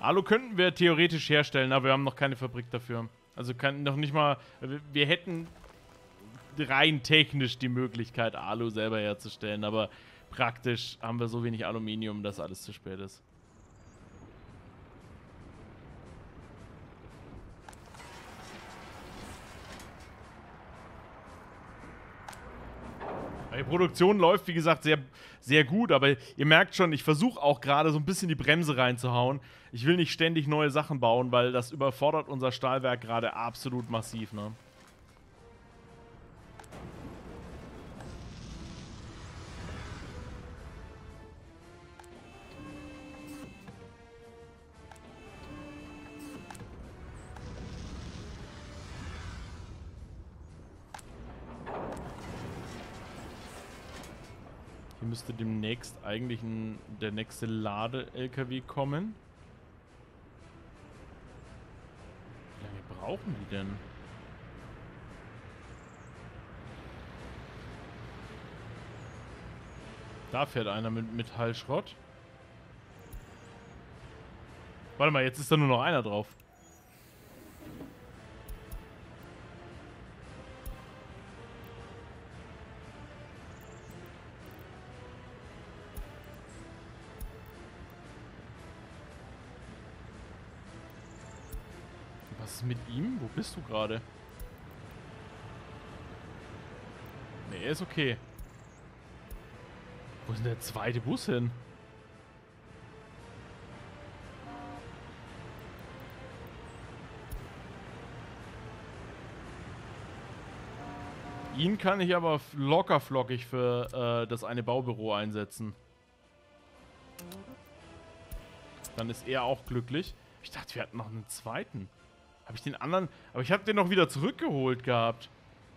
Alu könnten wir theoretisch herstellen, aber wir haben noch keine Fabrik dafür. Also noch nicht mal... Wir hätten rein technisch die Möglichkeit, Alu selber herzustellen, aber praktisch haben wir so wenig Aluminium, dass alles zu spät ist. Die Produktion läuft, wie gesagt, sehr, sehr gut, aber ihr merkt schon, ich versuche auch gerade so ein bisschen die Bremse reinzuhauen. Ich will nicht ständig neue Sachen bauen, weil das überfordert unser Stahlwerk gerade absolut massiv, ne? Hier müsste demnächst eigentlich der nächste Lade-LKW kommen. Wie lange brauchen die denn? Da fährt einer mit Metallschrott. Warte mal, jetzt ist da nur noch einer drauf. Was ist mit ihm? Wo bist du gerade? Ne, er ist okay. Wo ist denn der zweite Bus hin? Ihn kann ich aber locker flockig für das eine Baubüro einsetzen. Dann ist er auch glücklich. Ich dachte, wir hatten noch einen zweiten. Habe ich den anderen... Aber ich habe den noch wieder zurückgeholt gehabt.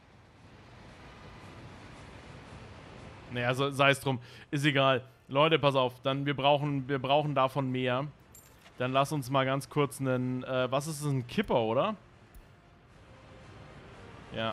Naja, sei es drum. Ist egal. Leute, pass auf. Dann wir brauchen davon mehr. Dann lass uns mal ganz kurz einen... was ist das? Ein Kipper, oder? Ja.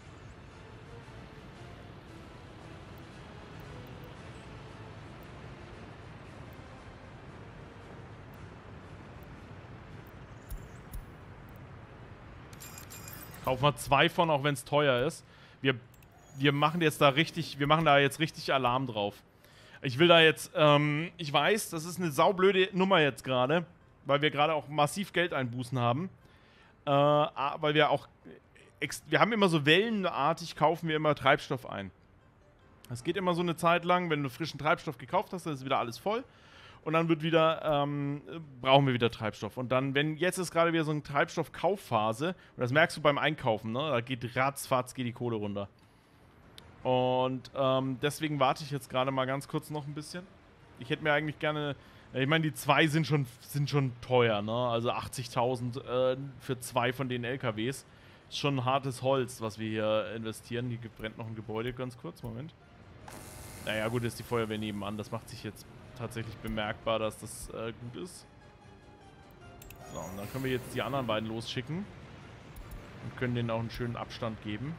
Kaufen wir 2 von, auch wenn es teuer ist. Wir machen jetzt da richtig, wir machen da jetzt richtig Alarm drauf. Ich will da jetzt, ich weiß, das ist eine saublöde Nummer jetzt gerade, weil wir gerade auch massiv Geldeinbußen haben. Weil wir auch, wir haben immer so wellenartig, kaufen wir immer Treibstoff ein. Das geht immer so eine Zeit lang, wenn du frischen Treibstoff gekauft hast, dann ist wieder alles voll. Und dann wird wieder, brauchen wir wieder Treibstoff. Und dann, jetzt ist gerade wieder so eine Treibstoffkaufphase, und das merkst du beim Einkaufen, ne? Da geht ratzfatz, geht die Kohle runter. Und deswegen warte ich jetzt gerade mal ganz kurz noch ein bisschen. Ich hätte mir eigentlich gerne, ich meine, die 2 sind schon teuer, ne? Also 80.000 für 2 von den LKWs. Ist schon ein hartes Holz, was wir hier investieren. Hier brennt noch ein Gebäude, ganz kurz, Moment. Naja, gut, ist die Feuerwehr nebenan. Das macht sich jetzt tatsächlich bemerkbar, dass das gut ist. So, und dann können wir jetzt die anderen beiden losschicken. Und können denen auch einen schönen Abstand geben.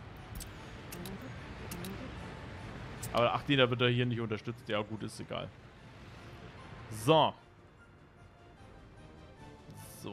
Aber ach, da wird er hier nicht unterstützt. Ja, gut, ist egal. So. So.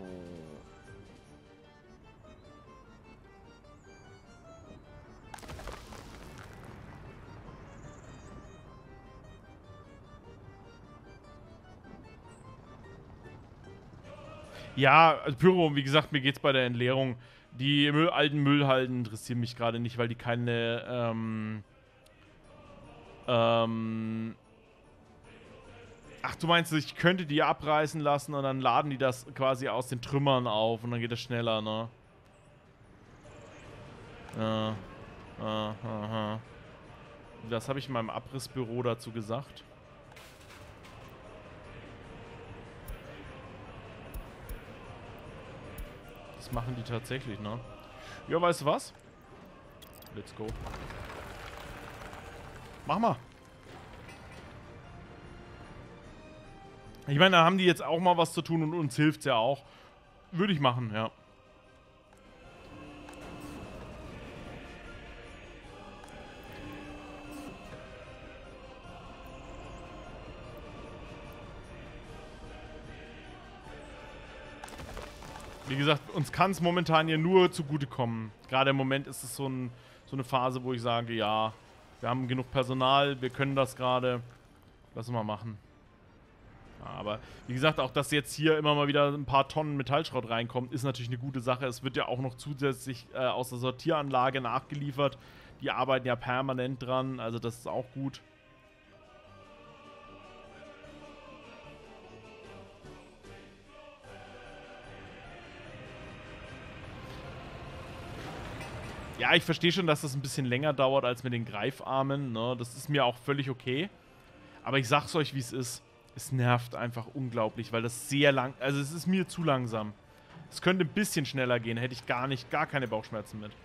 Ja, also Pyro, wie gesagt, mir geht's bei der Entleerung. Die alten Müllhalden interessieren mich gerade nicht, weil die keine, ach, du meinst, ich könnte die abreißen lassen und dann laden die das quasi aus den Trümmern auf und dann geht das schneller, ne? Aha. Das habe ich in meinem Abrissbüro dazu gesagt. Das machen die tatsächlich, ne? Ja, weißt du was? Let's go. Mach mal. Ich meine, da haben die jetzt auch mal was zu tun und uns hilft's ja auch. Würde ich machen, ja. Wie gesagt, uns kann es momentan hier nur zugutekommen. Gerade im Moment ist es so eine Phase, wo ich sage, ja, wir haben genug Personal, wir können das gerade. Lass mal machen. Ja, aber wie gesagt, auch dass jetzt hier immer mal wieder ein paar Tonnen Metallschrott reinkommt, ist natürlich eine gute Sache. Es wird ja auch noch zusätzlich aus der Sortieranlage nachgeliefert. Die arbeiten ja permanent dran, also das ist auch gut. Ja, ich verstehe schon, dass das ein bisschen länger dauert als mit den Greifarmen, ne? Das ist mir auch völlig okay. Aber ich sag's euch, wie es ist. Es nervt einfach unglaublich, weil das sehr lang... Also es ist mir zu langsam. Es könnte ein bisschen schneller gehen, hätte ich gar keine Bauchschmerzen mit.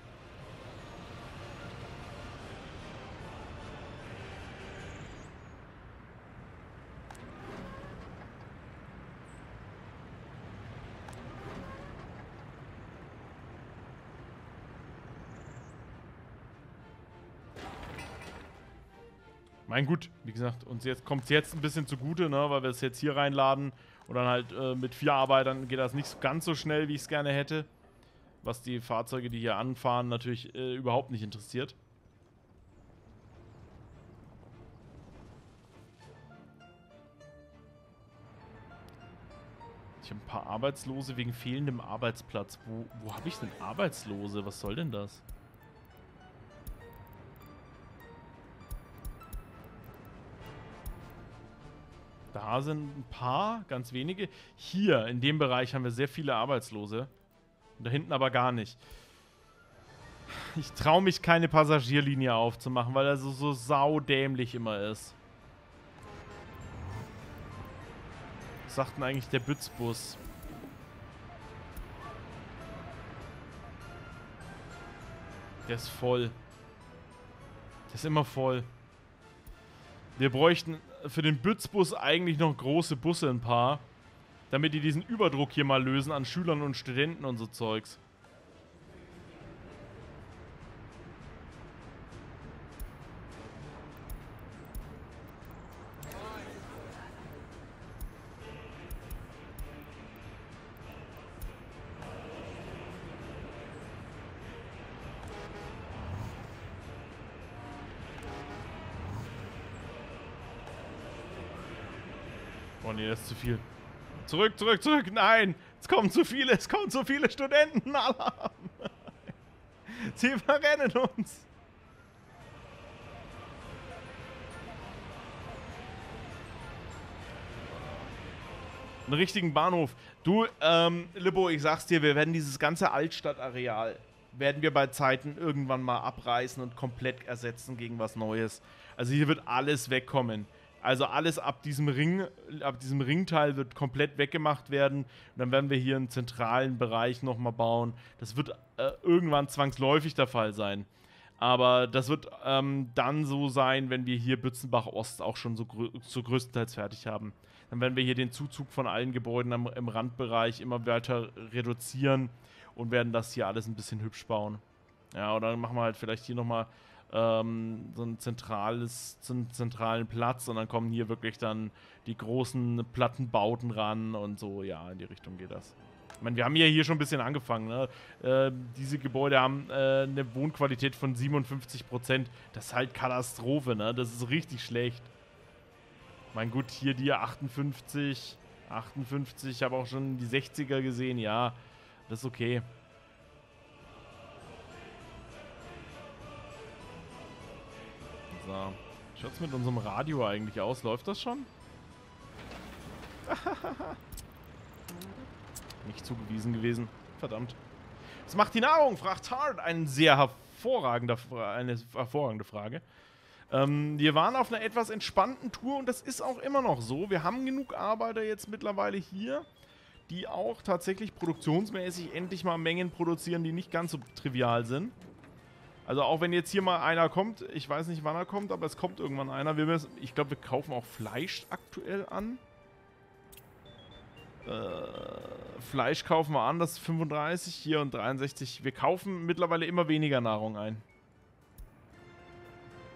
Mein gut, wie gesagt, uns jetzt kommt es jetzt ein bisschen zugute, ne, weil wir es jetzt hier reinladen und dann halt mit 4 Arbeitern geht das nicht ganz so schnell, wie ich es gerne hätte. Was die Fahrzeuge, die hier anfahren, natürlich überhaupt nicht interessiert. Ich habe ein paar Arbeitslose wegen fehlendem Arbeitsplatz. Wo habe ich denn Arbeitslose? Was soll denn das? Da sind ein paar, ganz wenige. Hier, in dem Bereich, haben wir sehr viele Arbeitslose. Und da hinten aber gar nicht. Ich traue mich, keine Passagierlinie aufzumachen, weil er so saudämlich immer ist. Was sagt denn eigentlich der Bützbus? Der ist voll. Der ist immer voll. Wir bräuchten für den Bützbus eigentlich noch große Busse, ein paar. Damit die diesen Überdruck hier mal lösen an Schülern und Studenten und so Zeugs. Oh nee, das ist zu viel. Zurück, zurück, zurück. Nein, es kommen zu viele Studenten. Alarm. Sie verrennen uns. Einen richtigen Bahnhof. Du, Lippo, ich sag's dir, wir werden dieses ganze Altstadtareal werden wir bei Zeiten irgendwann mal abreißen und komplett ersetzen gegen was Neues. Also hier wird alles wegkommen. Also alles ab diesem Ringteil wird komplett weggemacht werden. Und dann werden wir hier einen zentralen Bereich nochmal bauen. Das wird irgendwann zwangsläufig der Fall sein. Aber das wird dann so sein, wenn wir hier Bützenbach Ost auch schon so größtenteils fertig haben. Dann werden wir hier den Zuzug von allen Gebäuden im Randbereich immer weiter reduzieren und werden das hier alles ein bisschen hübsch bauen. Ja, und dann machen wir halt vielleicht hier nochmal so einen zentralen Platz und dann kommen hier wirklich dann die großen Plattenbauten ran und so, ja, in die Richtung geht das. Ich meine, wir haben ja hier schon ein bisschen angefangen, ne? Diese Gebäude haben eine Wohnqualität von 57%. Das ist halt Katastrophe, ne? Das ist richtig schlecht. Mein gut, hier die 58, ich habe auch schon die 60er gesehen, ja, das ist okay. So, wie schaut's mit unserem Radio eigentlich aus? Läuft das schon? Nicht zugewiesen gewesen. Verdammt. Was macht die Nahrung? Fragt Hart. Eine hervorragende Frage. Wir waren auf einer etwas entspannten Tour und das ist auch immer noch so. Wir haben genug Arbeiter jetzt mittlerweile hier, die auch tatsächlich produktionsmäßig endlich mal Mengen produzieren, die nicht ganz so trivial sind. Also auch wenn jetzt hier mal einer kommt, ich weiß nicht wann er kommt, aber es kommt irgendwann einer. Ich glaube, wir kaufen auch Fleisch aktuell an. Fleisch kaufen wir an, das ist 35 hier und 63. Wir kaufen mittlerweile immer weniger Nahrung ein.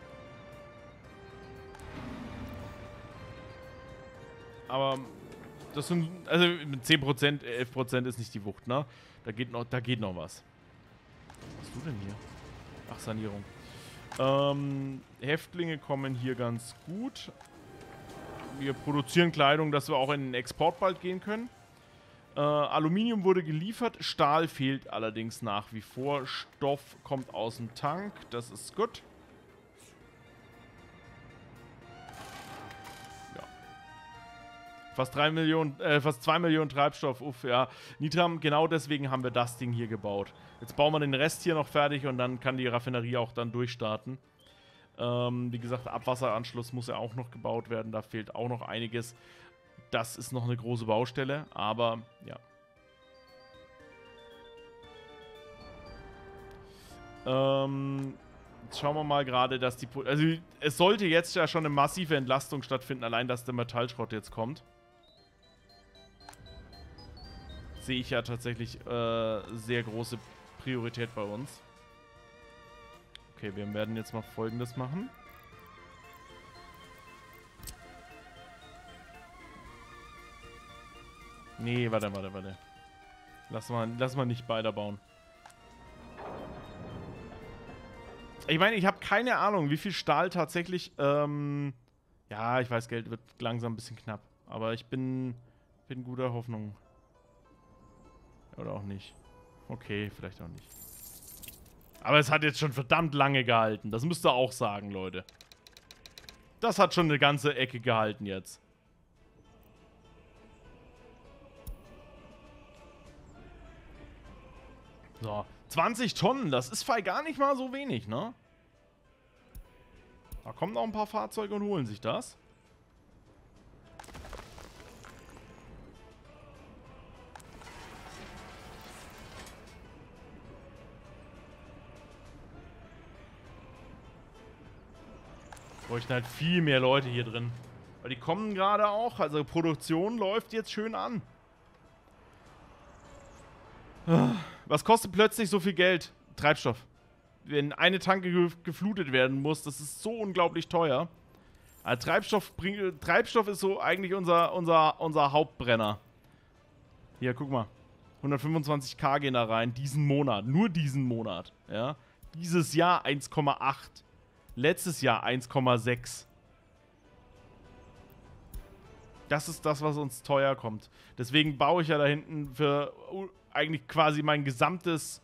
Aber Das sind, also mit 10%, 11% ist nicht die Wucht, ne? Da geht noch was. Was hast du denn hier? Ach, Sanierung. Häftlinge kommen hier ganz gut. Wir produzieren Kleidung, dass wir auch in den Export bald gehen können. Aluminium wurde geliefert, Stahl fehlt allerdings nach wie vor. Stoff kommt aus dem Tank, das ist gut. Ja. Fast 2 Millionen Treibstoff, uff, ja. Nitram, genau deswegen haben wir das Ding hier gebaut. Jetzt bauen wir den Rest hier noch fertig und dann kann die Raffinerie auch dann durchstarten. Wie gesagt, der Abwasseranschluss muss ja auch noch gebaut werden, da fehlt auch noch einiges. Das ist noch eine große Baustelle, aber ja. Jetzt schauen wir mal gerade, dass die... Also es sollte jetzt ja schon eine massive Entlastung stattfinden, allein dass der Metallschrott jetzt kommt. Sehe ich ja tatsächlich sehr große Priorität bei uns. Okay, wir werden jetzt mal Folgendes machen. Nee, warte. Lass mal nicht beide bauen. Ich meine, ich habe keine Ahnung, wie viel Stahl tatsächlich, ja, ich weiß, Geld wird langsam ein bisschen knapp. Aber ich bin guter Hoffnung. Oder auch nicht. Okay, vielleicht auch nicht. Aber es hat jetzt schon verdammt lange gehalten. Das müsst ihr auch sagen, Leute. Das hat schon eine ganze Ecke gehalten jetzt. So, 20 Tonnen, das ist gar nicht mal so wenig, ne? Da kommen noch ein paar Fahrzeuge und holen sich das. Bräuchten halt viel mehr Leute hier drin. Weil die kommen gerade auch, also Produktion läuft jetzt schön an. Was kostet plötzlich so viel Geld? Treibstoff. Wenn eine Tanke geflutet werden muss, das ist so unglaublich teuer. Also Treibstoff ist so eigentlich unser Hauptbrenner. Hier, guck mal. 125.000 gehen da rein, diesen Monat. Nur diesen Monat. Ja. Dieses Jahr 1,8. Letztes Jahr 1,6. Das ist das, was uns teuer kommt. Deswegen baue ich ja da hinten für eigentlich quasi mein gesamtes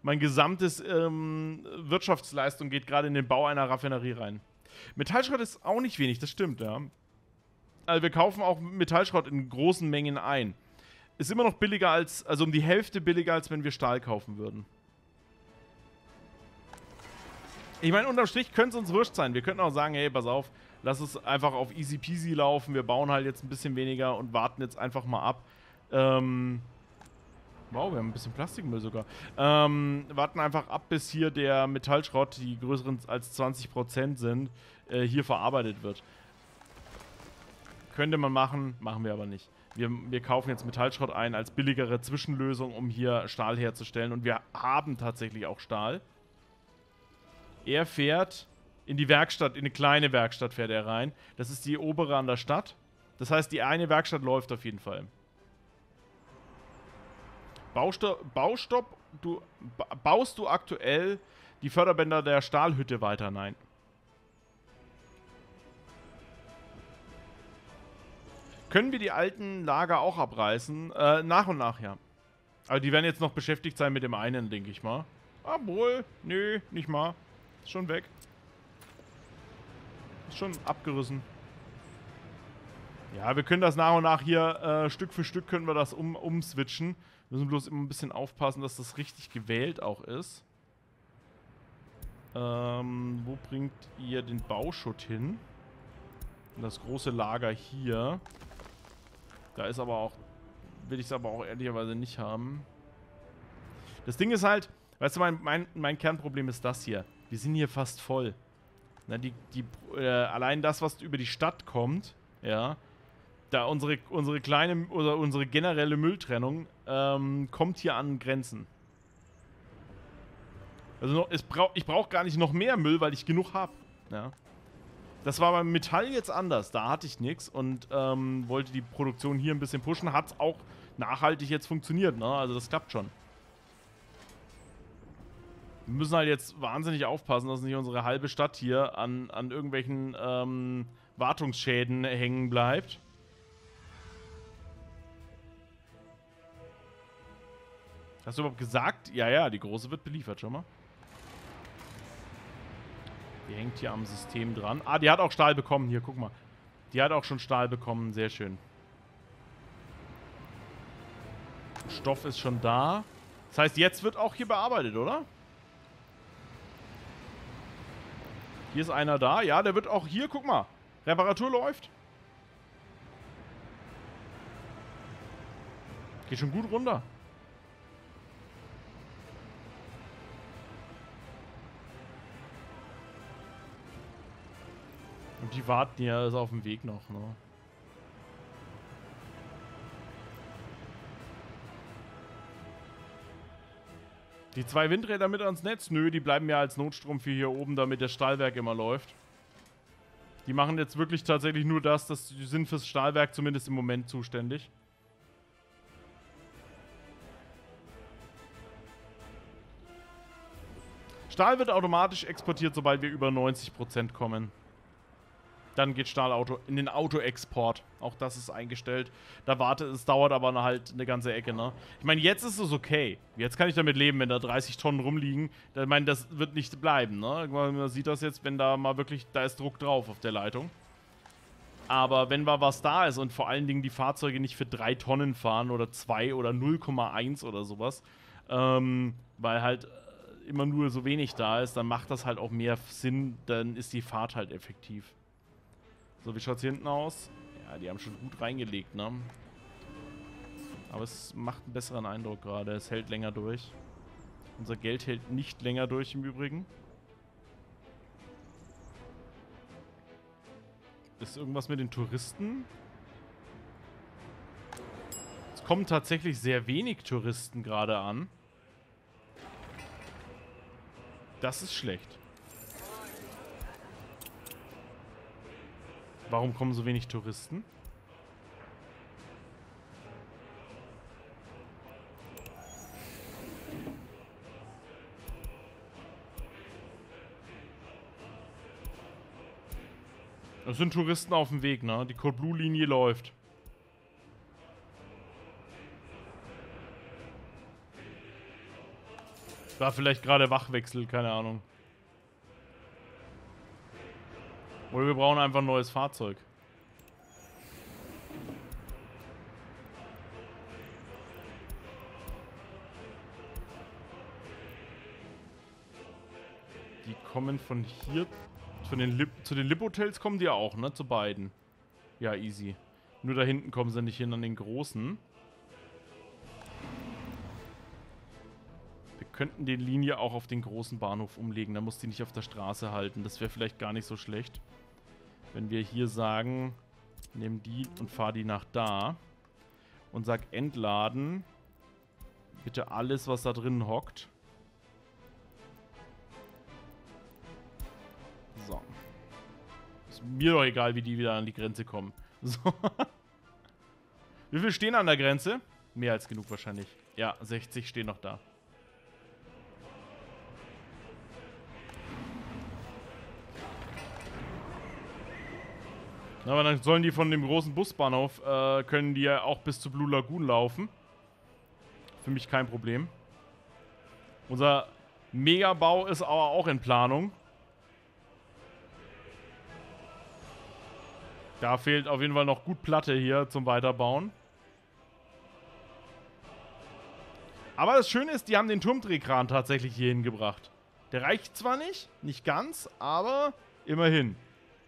Wirtschaftsleistung geht gerade in den Bau einer Raffinerie rein. Metallschrott ist auch nicht wenig, das stimmt, ja. Also wir kaufen auch Metallschrott in großen Mengen ein. Ist immer noch billiger also um die Hälfte billiger, als wenn wir Stahl kaufen würden. Ich meine, unterm Strich könnte es uns wurscht sein. Wir könnten auch sagen, hey, pass auf, lass es einfach auf easy peasy laufen. Wir bauen halt jetzt ein bisschen weniger und warten jetzt einfach mal ab. Wow, wir haben ein bisschen Plastikmüll sogar. Warten einfach ab, bis hier der Metallschrott, die größeren als 20% sind, hier verarbeitet wird. Könnte man machen, machen wir aber nicht. Wir kaufen jetzt Metallschrott ein als billigere Zwischenlösung, um hier Stahl herzustellen. Und wir haben tatsächlich auch Stahl. Er fährt in die Werkstatt, in eine kleine Werkstatt fährt er rein. Das ist die obere an der Stadt. Das heißt, die eine Werkstatt läuft auf jeden Fall. Baustopp, baust du aktuell die Förderbänder der Stahlhütte weiter? Nein. Können wir die alten Lager auch abreißen? Nach und nach, ja. Aber die werden jetzt noch beschäftigt sein mit dem einen, denke ich mal. Obwohl, nö, nicht mal. Ist schon weg. Ist schon abgerissen. Ja, wir können das nach und nach hier, Stück für Stück können wir das umswitchen. Wir müssen bloß immer ein bisschen aufpassen, dass das richtig gewählt auch ist. Wo bringt ihr den Bauschutt hin? Das große Lager hier. Da ist aber auch, will ich es aber auch ehrlicherweise nicht haben. Das Ding ist halt, weißt du, mein Kernproblem ist das hier. Wir sind hier fast voll. Na, allein das, was über die Stadt kommt, ja, da unsere kleine oder unsere generelle Mülltrennung kommt hier an Grenzen. Also ich brauche gar nicht noch mehr Müll, weil ich genug habe. Ja. Das war beim Metall jetzt anders. Da hatte ich nichts und wollte die Produktion hier ein bisschen pushen. Hat es auch nachhaltig jetzt funktioniert, ne? Also das klappt schon. Wir müssen halt jetzt wahnsinnig aufpassen, dass nicht unsere halbe Stadt hier an irgendwelchen Wartungsschäden hängen bleibt. Hast du überhaupt gesagt? Ja, ja, die große wird beliefert, schon mal. Die hängt hier am System dran. Ah, die hat auch Stahl bekommen. Hier, guck mal. Die hat auch schon Stahl bekommen. Sehr schön. Stoff ist schon da. Das heißt, jetzt wird auch hier bearbeitet, oder? Hier ist einer da. Ja, der wird auch hier, guck mal. Reparatur läuft. Geht schon gut runter. Und die warten ja, ist auf dem Weg noch, ne? Die 2 Windräder mit ans Netz? Nö, die bleiben ja als Notstrom für hier oben, damit das Stahlwerk immer läuft. Die machen jetzt wirklich tatsächlich nur das, die sind fürs Stahlwerk zumindest im Moment zuständig. Stahl wird automatisch exportiert, sobald wir über 90% kommen. Dann geht Stahlauto in den Autoexport. Auch das ist eingestellt. Es dauert aber halt eine ganze Ecke, ne? Ich meine, jetzt ist es okay. Jetzt kann ich damit leben, wenn da 30 Tonnen rumliegen. Ich meine, das wird nicht bleiben, ne? Man sieht das jetzt, wenn da mal wirklich, da ist Druck drauf auf der Leitung. Aber wenn mal was da ist und vor allen Dingen die Fahrzeuge nicht für 3 Tonnen fahren oder 2 oder 0,1 oder sowas, weil halt immer nur so wenig da ist, dann macht das halt auch mehr Sinn, dann ist die Fahrt halt effektiv. So, wie schaut es hier hinten aus? Ja, die haben schon gut reingelegt, ne? Aber es macht einen besseren Eindruck gerade. Es hält länger durch. Unser Geld hält nicht länger durch im Übrigen. Ist irgendwas mit den Touristen? Es kommen tatsächlich sehr wenig Touristen gerade an. Das ist schlecht. Warum kommen so wenig Touristen? Es sind Touristen auf dem Weg, ne? Die Code Blue Linie läuft. War vielleicht gerade Wachwechsel, keine Ahnung. Oder wir brauchen einfach ein neues Fahrzeug. Die kommen von hier, zu den Lib-Hotels kommen die auch, ne? Zu beiden. Ja, easy. Nur da hinten kommen sie nicht hin an den großen. Wir könnten die Linie auch auf den großen Bahnhof umlegen. Da muss die nicht auf der Straße halten. Das wäre vielleicht gar nicht so schlecht. Wenn wir hier sagen, nimm die und fahr die nach da. Und sag entladen. Bitte alles, was da drin hockt. So. Ist mir doch egal, wie die wieder an die Grenze kommen. So. Wie viel stehen an der Grenze? Mehr als genug wahrscheinlich. Ja, 60 stehen noch da. Aber dann sollen die von dem großen Busbahnhof, können die ja auch bis zu Blue Lagoon laufen. Für mich kein Problem. Unser Megabau ist aber auch in Planung. Da fehlt auf jeden Fall noch gut Platte hier zum Weiterbauen. Aber das Schöne ist, die haben den Turmdrehkran tatsächlich hier hingebracht. Der reicht zwar nicht ganz, aber immerhin.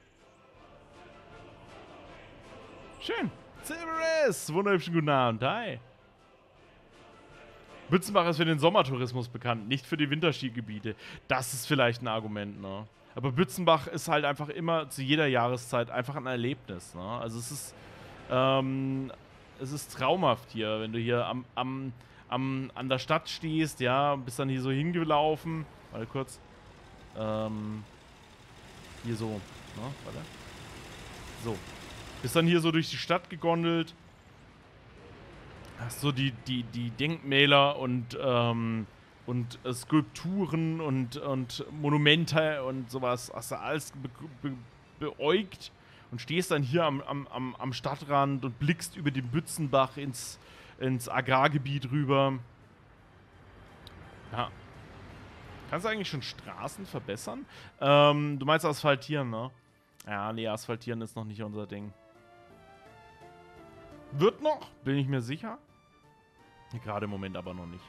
Schön. Silveris, wunderhübschen guten Abend. Hi. Bützenbach ist für den Sommertourismus bekannt, nicht für die Winterskigebiete. Das ist vielleicht ein Argument, ne? Aber Bützenbach ist halt einfach immer zu jeder Jahreszeit einfach ein Erlebnis, ne? Also es ist traumhaft hier, wenn du hier an der Stadt stehst, ja, bist dann hier so hingelaufen. Warte kurz. Hier so. Ne? Warte. So. Bist dann hier so durch die Stadt gegondelt. Hast so die Denkmäler und Skulpturen und Monumente und sowas. Hast du alles beäugt und stehst dann hier am Stadtrand und blickst über den Bützenbach ins Agrargebiet rüber. Ja. Kannst du eigentlich schon Straßen verbessern? Du meinst asphaltieren, ne? Ja, nee, asphaltieren ist noch nicht unser Ding. Wird noch, bin ich mir sicher. Gerade im Moment aber noch nicht.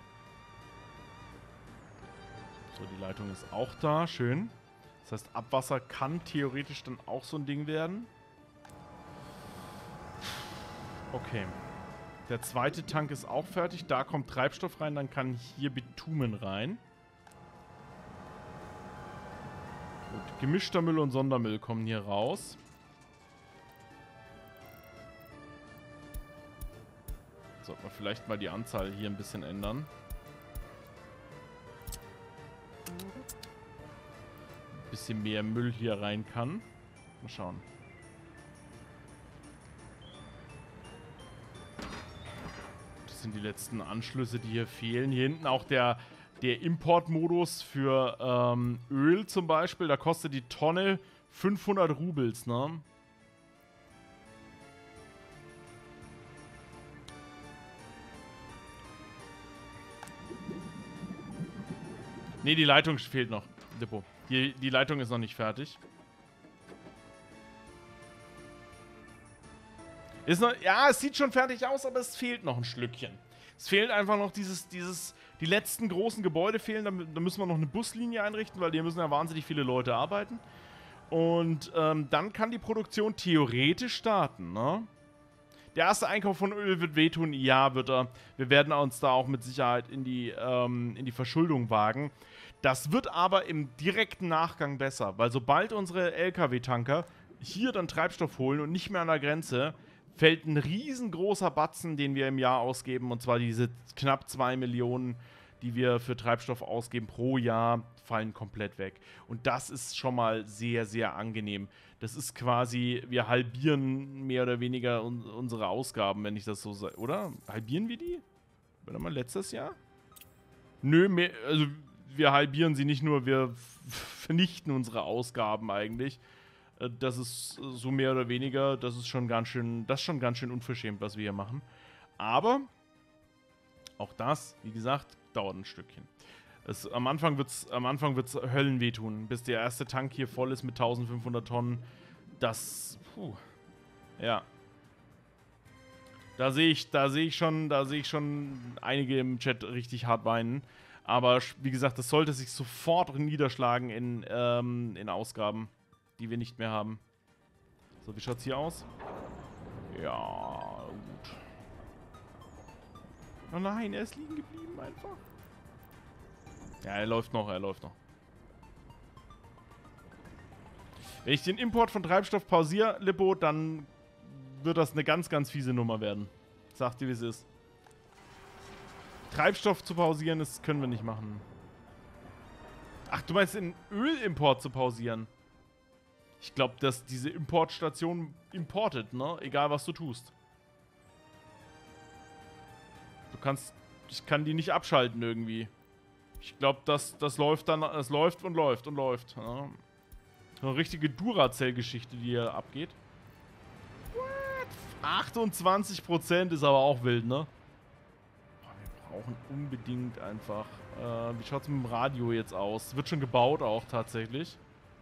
So, die Leitung ist auch da, schön. Das heißt, Abwasser kann theoretisch dann auch so ein Ding werden. Okay. Der zweite Tank ist auch fertig. Da kommt Treibstoff rein, dann kann hier Bitumen rein. Gut, gemischter Müll und Sondermüll kommen hier raus. Sollten wir vielleicht mal die Anzahl hier ein bisschen ändern. Ein bisschen mehr Müll hier rein kann. Mal schauen. Das sind die letzten Anschlüsse, die hier fehlen. Hier hinten auch der Importmodus für Öl zum Beispiel. Da kostet die Tonne 500 Rubels, ne? Ne, die Leitung fehlt noch. Depot. Die Leitung ist noch nicht fertig. Ist noch, ja, es sieht schon fertig aus, aber es fehlt noch ein Schlückchen. Es fehlt einfach noch die letzten großen Gebäude fehlen. Da müssen wir noch eine Buslinie einrichten, weil hier müssen ja wahnsinnig viele Leute arbeiten. Und dann kann die Produktion theoretisch starten, ne? Der erste Einkauf von Öl wird wehtun, ja, wird er. Wir werden uns da auch mit Sicherheit in die Verschuldung wagen. Das wird aber im direkten Nachgang besser, weil sobald unsere LKW-Tanker hier dann Treibstoff holen und nicht mehr an der Grenze, fällt ein riesengroßer Batzen, den wir im Jahr ausgeben, und zwar diese knapp 2 Millionen, die wir für Treibstoff ausgeben pro Jahr, fallen komplett weg. Und das ist schon mal sehr, sehr angenehm. Das ist quasi, wir halbieren mehr oder weniger unsere Ausgaben, wenn ich das so sage, oder? Halbieren wir die? Warte mal, letztes Jahr? Nö, mehr, also wir halbieren sie nicht nur, wir vernichten unsere Ausgaben eigentlich. Das ist so mehr oder weniger, das ist schon ganz schön unverschämt, was wir hier machen. Aber auch das, wie gesagt, dauert ein Stückchen. Am Anfang wird's Höllenweh tun, bis der erste Tank hier voll ist mit 1500 Tonnen. Das, ja. Da sehe ich schon einige im Chat richtig hart weinen. Aber wie gesagt, das sollte sich sofort niederschlagen in Ausgaben, die wir nicht mehr haben. So, wie schaut's hier aus? Ja, gut. Oh nein, er ist liegen geblieben einfach. Ja, er läuft noch. Wenn ich den Import von Treibstoff pausiere, Lippo, dann wird das eine ganz, ganz fiese Nummer werden. Sag dir, wie es ist. Treibstoff zu pausieren, das können wir nicht machen. Ach, du meinst den Ölimport zu pausieren? Ich glaube, dass diese Importstation importet, ne? Egal, was du tust. Ich kann die nicht abschalten irgendwie. Ich glaube, das läuft dann, es läuft und läuft und läuft. Ja. Eine richtige Duracell-Geschichte, die hier abgeht. What? 28% ist aber auch wild, ne? Wir brauchen unbedingt einfach. Wie schaut es mit dem Radio jetzt aus? Wird schon gebaut auch tatsächlich.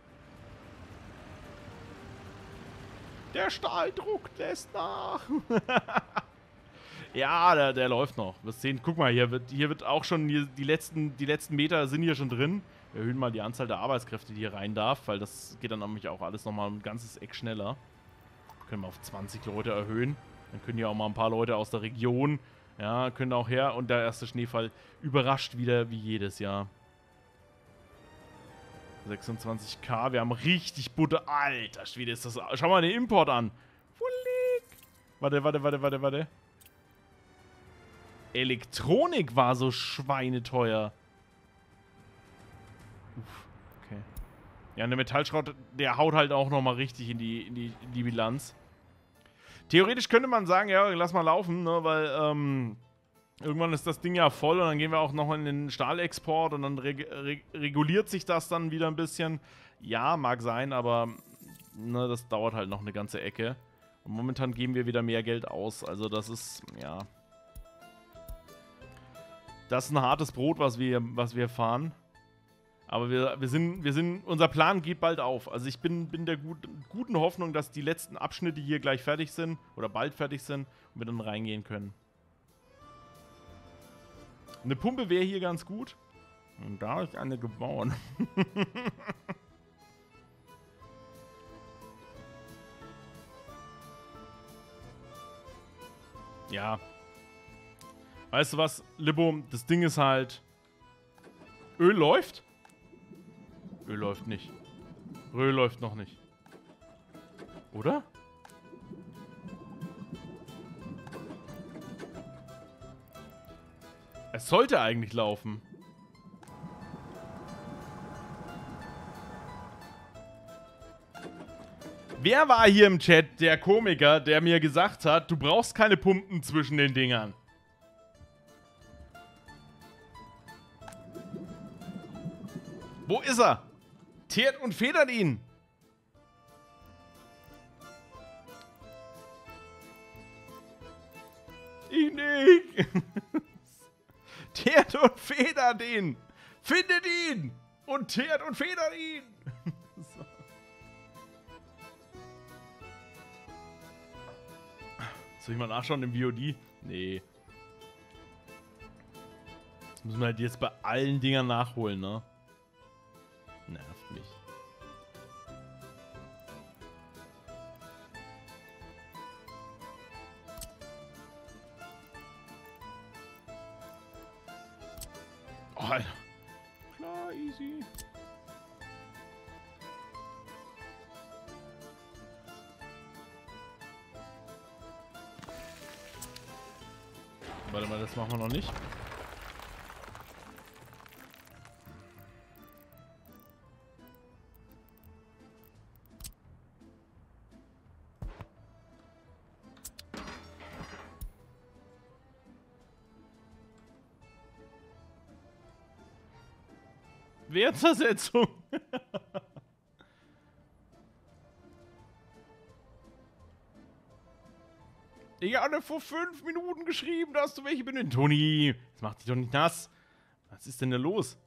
Der Stahldruck lässt nach. Ja, der läuft noch. Wir sehen, guck mal, hier wird auch schon die letzten Meter sind hier schon drin. Wir erhöhen mal die Anzahl der Arbeitskräfte, die hier rein darf, weil das geht dann nämlich auch alles nochmal ein ganzes Eck schneller. Können wir auf 20 Leute erhöhen. Dann können ja auch mal ein paar Leute aus der Region, ja, können auch her. Und der erste Schneefall überrascht wieder wie jedes Jahr. 26k, wir haben richtig Butter. Alter Schwede, ist das... Schau mal den Import an. Warte. Elektronik war so schweineteuer. Uff, okay. Ja, der Metallschrott, der haut halt auch nochmal richtig in die Bilanz. Theoretisch könnte man sagen, ja, lass mal laufen, ne, weil irgendwann ist das Ding ja voll und dann gehen wir auch noch in den Stahlexport und dann reguliert sich das dann wieder ein bisschen. Ja, mag sein, aber ne, das dauert halt noch eine ganze Ecke. Und momentan geben wir wieder mehr Geld aus, also das ist, ja... Das ist ein hartes Brot, was wir fahren. Aber wir sind, unser Plan geht bald auf. Also ich bin der guten Hoffnung, dass die letzten Abschnitte hier gleich fertig sind oder bald fertig sind und wir dann reingehen können. Eine Pumpe wäre hier ganz gut. Und da ist eine gebaut. Ja. Weißt du was, Libbo, das Ding ist halt... Öl läuft? Öl läuft nicht. Öl läuft noch nicht. Oder? Es sollte eigentlich laufen. Wer war hier im Chat der Komiker, der mir gesagt hat, du brauchst keine Pumpen zwischen den Dingern? Wo ist er? Teert und federt ihn. Ich nicht. Teert und federt ihn. Findet ihn. Und teert und federt ihn. So. Soll ich mal nachschauen im VOD? Nee. Das müssen wir halt jetzt bei allen Dingern nachholen, ne? Nervt mich. Oh, Alter. Klar, easy. Warte mal, das machen wir noch nicht. Wertzersetzung. Ich habe vor 5 Minuten geschrieben, dass du welche benutzt. Toni, jetzt mach dich doch nicht nass. Was ist denn da los?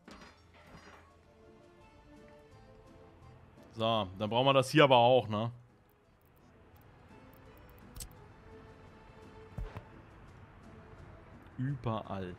So, dann brauchen wir das hier aber auch, ne? Überall.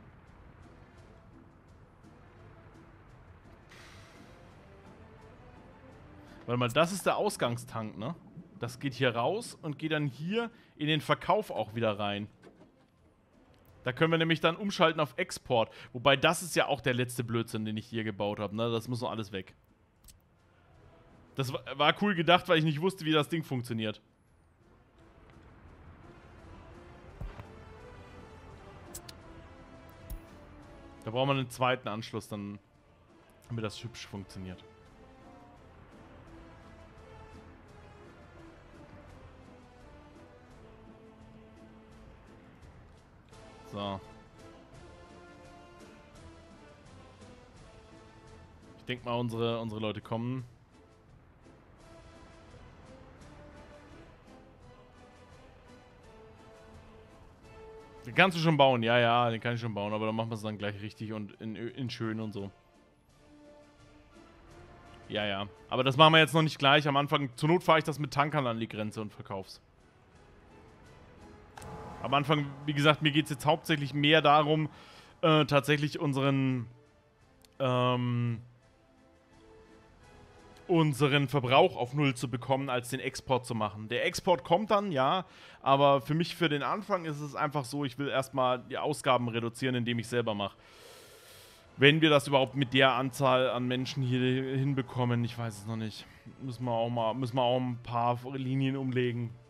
Warte mal, das ist der Ausgangstank, ne? Das geht hier raus und geht dann hier in den Verkauf auch wieder rein. Da können wir nämlich dann umschalten auf Export. Wobei, das ist ja auch der letzte Blödsinn, den ich hier gebaut habe, ne? Das muss noch alles weg. Das war cool gedacht, weil ich nicht wusste, wie das Ding funktioniert. Da brauchen wir einen zweiten Anschluss, dann damit das hübsch funktioniert. So. Ich denke mal, unsere Leute kommen. Den kannst du schon bauen, ja, ja, den kann ich schon bauen, aber dann machen wir es dann gleich richtig und in schön und so. Ja, ja. Aber das machen wir jetzt noch nicht gleich. Am Anfang, zur Not fahre ich das mit Tankern an die Grenze und verkauf's. Am Anfang, wie gesagt, mir geht es jetzt hauptsächlich mehr darum, tatsächlich unseren Verbrauch auf Null zu bekommen, als den Export zu machen. Der Export kommt dann, ja, aber für mich für den Anfang ist es einfach so, ich will erstmal die Ausgaben reduzieren, indem ich selber mache. Wenn wir das überhaupt mit der Anzahl an Menschen hier hinbekommen, ich weiß es noch nicht. Müssen wir auch ein paar Linien umlegen.